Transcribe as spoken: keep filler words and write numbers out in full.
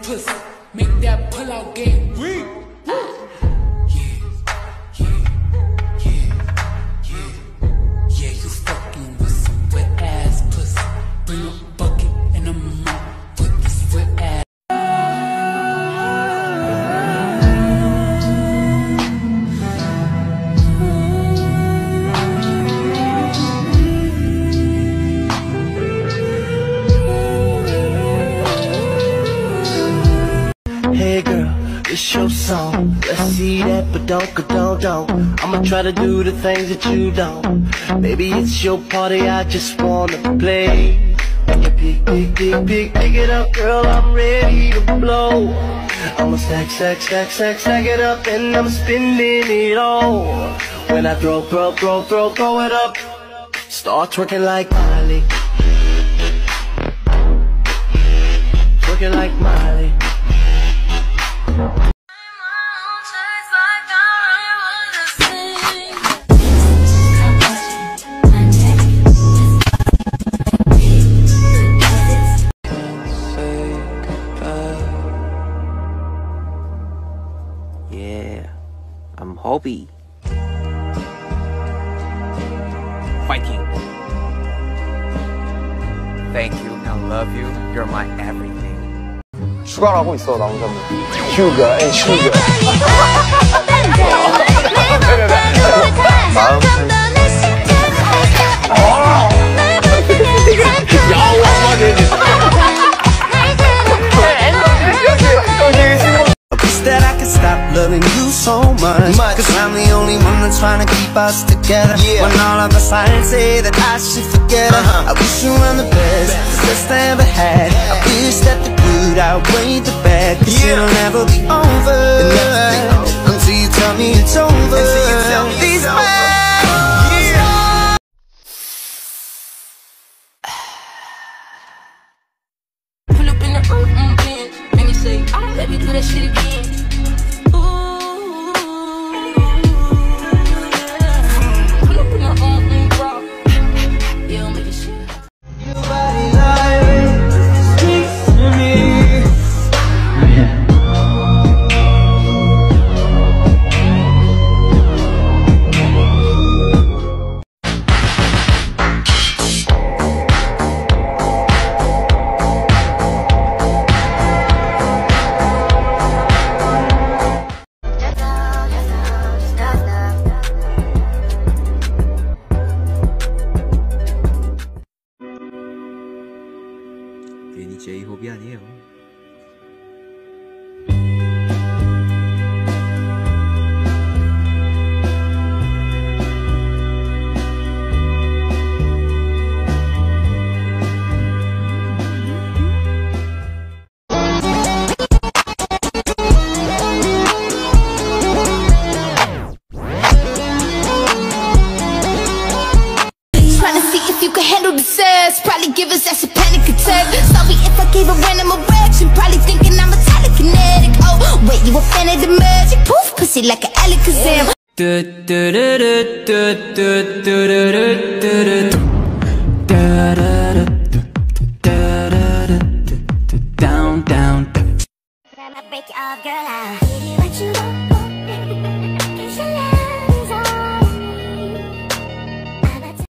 pussy. Make that pull out game weak. Hey girl, it's your song. Let's see that, but don't, don't, don't. I'ma try to do the things that you don't. Maybe it's your party, I just wanna play. When you pick, pick, pick, pick, pick it up, girl, I'm ready to blow. I'ma stack, stack, stack, stack, stack it up, and I'm spending it all. When I throw, throw, throw, throw, throw it up, start twerking like Miley. Twerking like Miley. Yeah, I'm Hobie. Viking. Thank you, I love you. You're my everything. 슈가라고 있어 남자분. 슈가, 에 슈가. 마음. That I can stop loving you so much, much. Cause I'm the only one that's trying to keep us together, yeah. When all of the signs say that I should forget her, uh-huh. I wish you were the best, the best I ever had, yeah. I wish that the good outweighed the bad, cause yeah. It'll never be over, never be over until you tell me it's over, until you tell me These it's over. Yeah. Pull up in the mm-mm bin, make me say, oh, let me do that shit again. 괜히 제이홉이 아니에요. Probably give us that's a panic attack. Sorry if I gave a random erection. Probably thinking I'm a telekinetic. Oh, wait, you a fan of the magic? Poof, pussy like an Alakazam. Down, down. Can I break your girl out? Give you what you want.